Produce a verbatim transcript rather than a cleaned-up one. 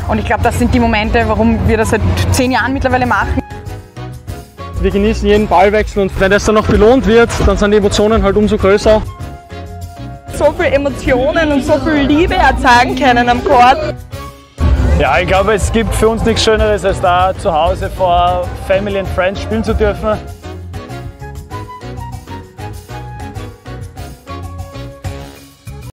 Und ich glaube, das sind die Momente, warum wir das seit zehn Jahren mittlerweile machen. Wir genießen jeden Ballwechsel und wenn das dann noch belohnt wird, dann sind die Emotionen halt umso größer. So viele Emotionen und so viel Liebe erzeugen können am Court. Ja, ich glaube, es gibt für uns nichts Schöneres, als da zu Hause vor Family and Friends spielen zu dürfen.